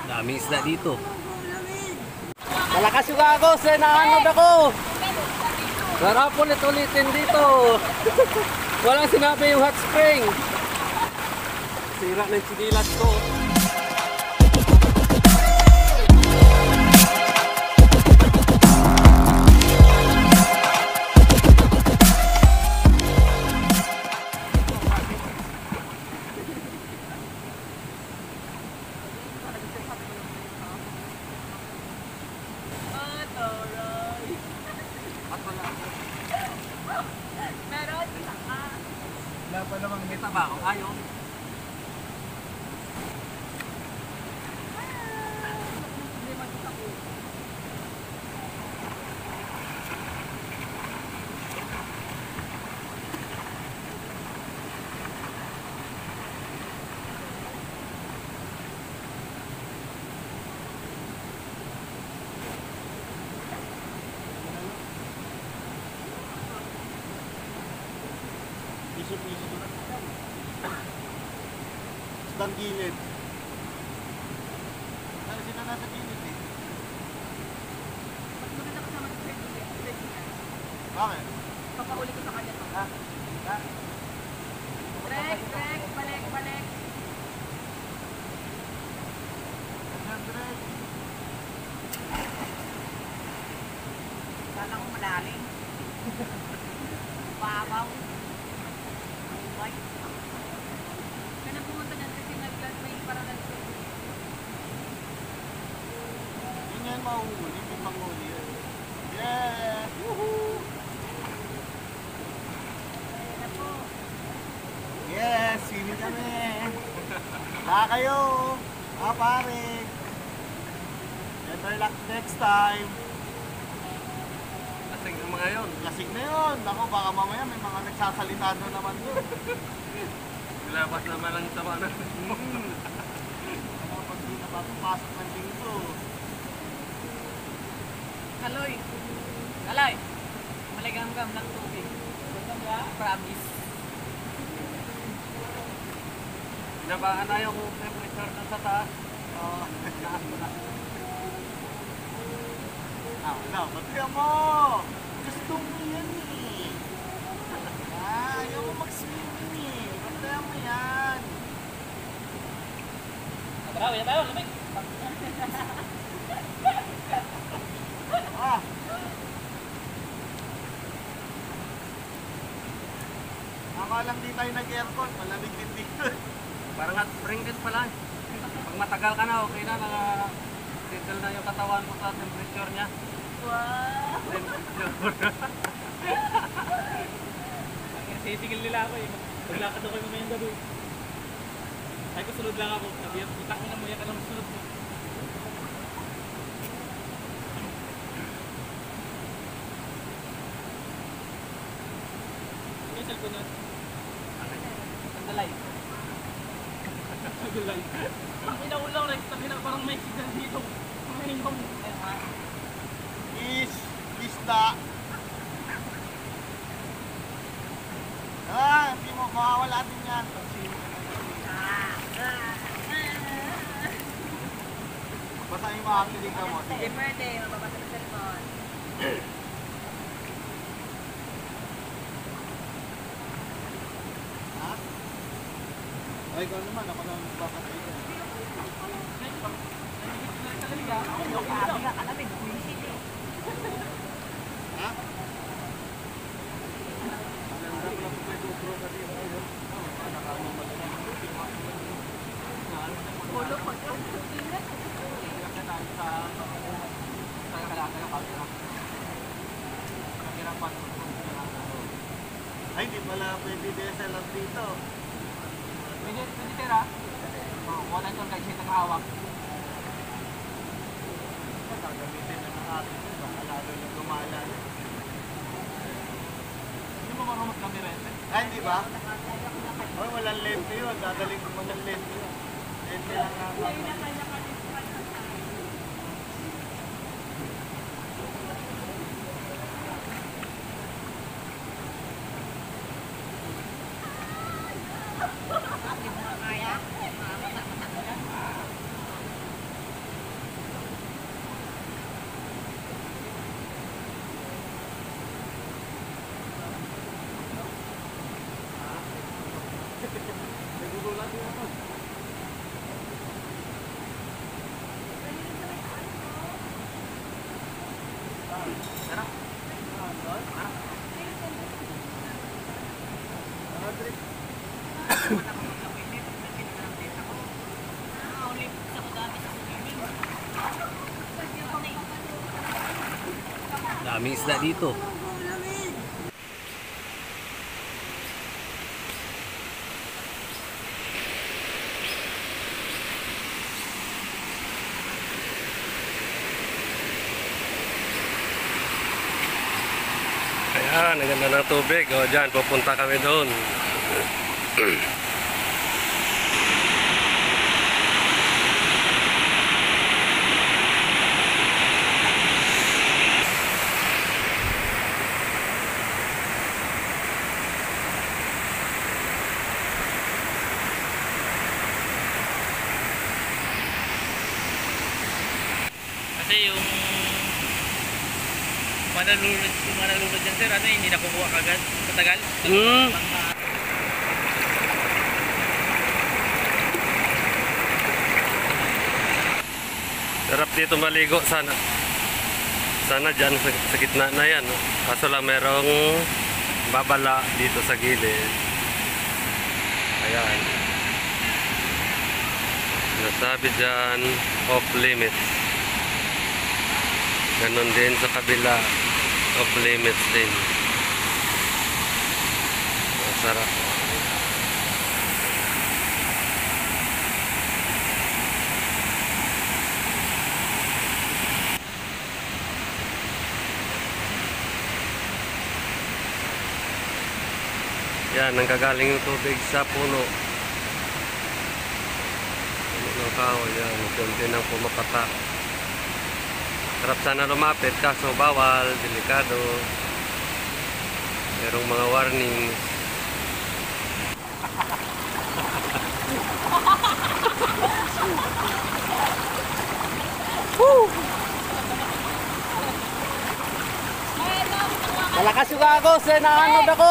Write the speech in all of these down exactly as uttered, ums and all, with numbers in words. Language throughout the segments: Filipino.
Dami isda dito. Malakas yung agos eh, naanod ako. Sarap ulit-ulitin dito. Walang sinabi yung hot spring. Sira ng sinilas ko. Wala pa namang May taba ako, ayaw. Piso-piso na. Isdang gilid. Ano sila nasa gilid eh? Mas maganda kasama sa friend ko eh. Bakit? Papauli ko sa kanya to. Ha? Ha? Trek, trek, balik, balik. Ayan, Drake. Kala ko malalim. Babaw. Ay. Kaya na pumunta dyan kasi nag-glass may para lang siya. Yun yan mahuhuli, may panghuli yun. Yeah! Woohoo! Ayan na po. Yes! Swimming kami! Ha kayo! Ha pare! Better luck next time! Lasing ng mga yon. Lasing na yun! Ako baka mamaya may mga nagsasalita na naman doon. Nilabas naman ang sama na. Ano pag di napapasok ng dito? Kaloy. Kaloy. Maligam-gam ng tubig. Promise. Nabaan na yung temperature na sa taas. Oo. Taas mo na. Ah, wala. Batihan mo! Gusto mo yan eh. Ah, ayaw mo mag-swimming eh. Batihan mo yan. Tara, wala tayo. Lamig. Ah! Nakalang di tayo nag-aircon. Malamig din dito. Parang hot spring din pala. Pag matagal ka na, okay na. Naka-settle na yung katawan mo sa temperature niya. Wow. Temperature. Sisigil nila ako eh. Maglakad ako mamayang gabi. Ay ko sunod lang ako. Sabi yan, itak mo na maya ka lang sunod mo. Ano yung cellphone nun? Sandalay. Nagulay. Ang inaulang lang, sabi na parang may signal dito. Mahinom. Is, lista. Ah, hindi mo mawawala din yan. Basahin mo ang kilig ka mo. Happy birthday. Mababasa ng cellphone. Ha? Ay, ikaw naman. Ako lang magbabasay ka. Sabi ka kalamig. Visit eh. Ha? Pulo ko. Ay, di pala pwede D S L R dito. Pwede, pwede tira. Oh, wala ito kahit siya nakahawak. Gagamitin na ng akin. Baka lalo na gumala. Hindi mo marunong mag-camera ito. Ay, di ba? Ay, walang lente yun. Dadaling ko walang lente yun. Lente lang nga. Daming isda dito. Ayan, ang ganda ng tubig. O, dyan, pupunta kami doon. Kasi yung manalulod, yung manalulod dyan sir, ano eh, hindi nakukuha kagad, matagal. Mm. Sarap dito maligo sana. Sana dyan sa, sa gitna na yan. No? Kaso lang merong babala dito sa gilid. Ayan. Nasabi dyan, off limits. Ganon din sa kabila, off limits din. Masarap. Yan, nanggagaling yung tubig sa puno. Puno ng kahoy, yan. Kunti nang pumapata. Sarap sana lumapit, kaso bawal, delikado. Merong mga warning. Malakas yung agos eh, naanod ako.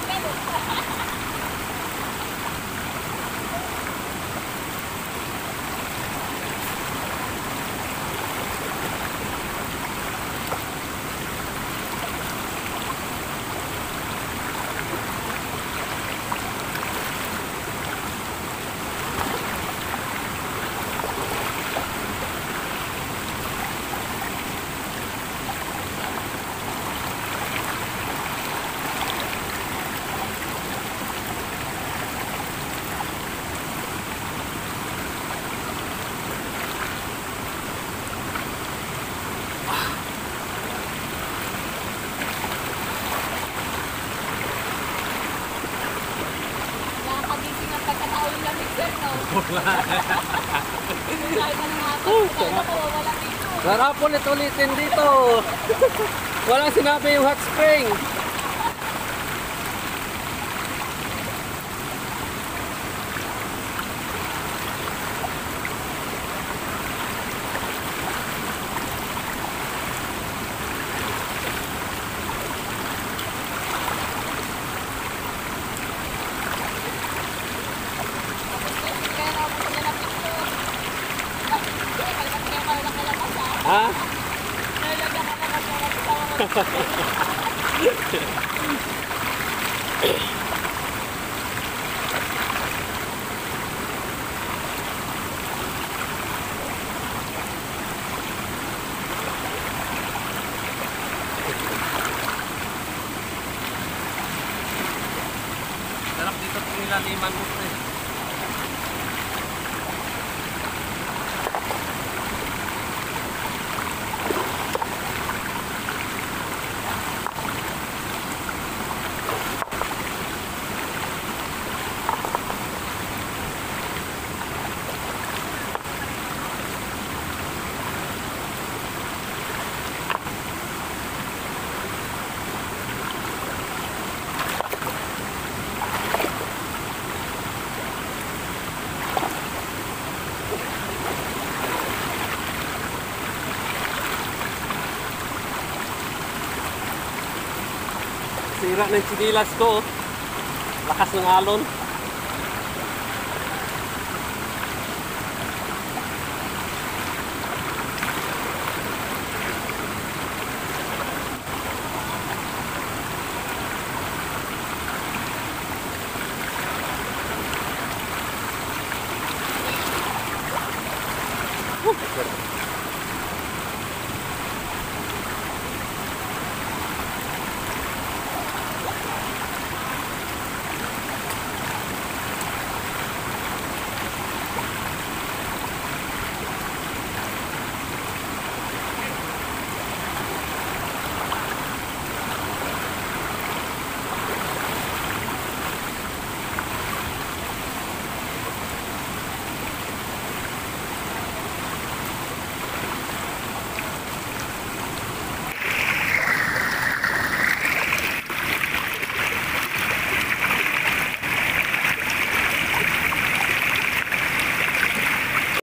Nakakagising ang pagkatao yung lamig sir, no? Kung tayo pa ng hapon, kung tayo mawawala dito. Sarap ulit-ulitin dito. Walang sinabi yung hot spring. Kaya na ako sila na picture. Kaya kalabas kayo pala ng kalabas ha. Ha? Kaya lang yung kalabas na magsawa. Sarap dito pag nilaliman mo eh. Sira ng sinilas ko. Lakas ng alon. Woo!